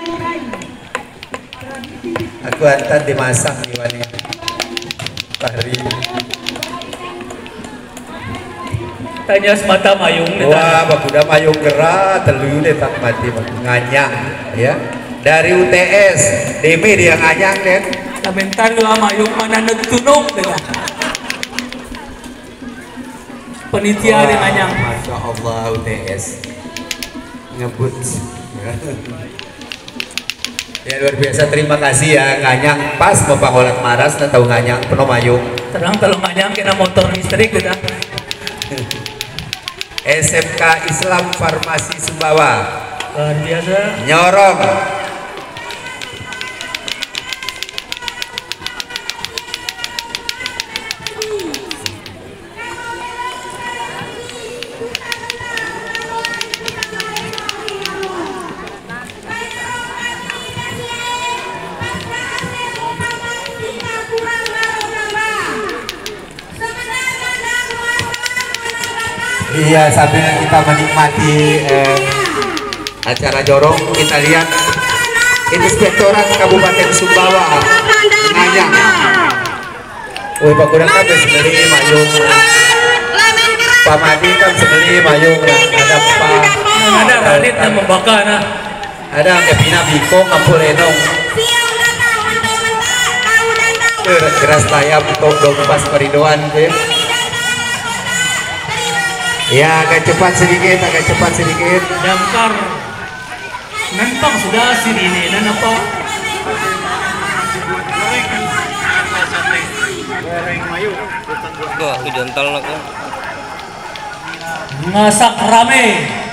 Aku antar dimasak iwannya. Pari. Tanya semata mayung. Wah, bakuda mayung gerak telu deh tak mati nganyang ya. Dari UTS, Demi dia nganyang deh. Lamentar lu mayung mana netunuk dengan. Penitia dia nganyang. Masya Allah UTS ngebut. Ya luar biasa, terima kasih ya nganyang pas Bapak Holat Maras tahu nganyang penuh mayung. Terang telu nganyang kena motor listrik kita. SMK Islam Farmasi Sumbawa. Luar biasa. Nyorong. Iya, sambil kita menikmati acara jorong, kita lihat Inspektorat Kabupaten Sumbawa nganyang. Wih, Pak Kudang kan sebenarnya mayung. Pak Madi kan sebenarnya mayung. Ada Pak. Ada Radit yang membakar nah. Ada Kepina Biko Ngapul Enong. Keras tayap untuk Dompas Peridoan, Tim. Ya, agak cepat sedikit. Damkar nantang sudah sini ini dan apa? Wah, itu jantal nak. Ngasak rame.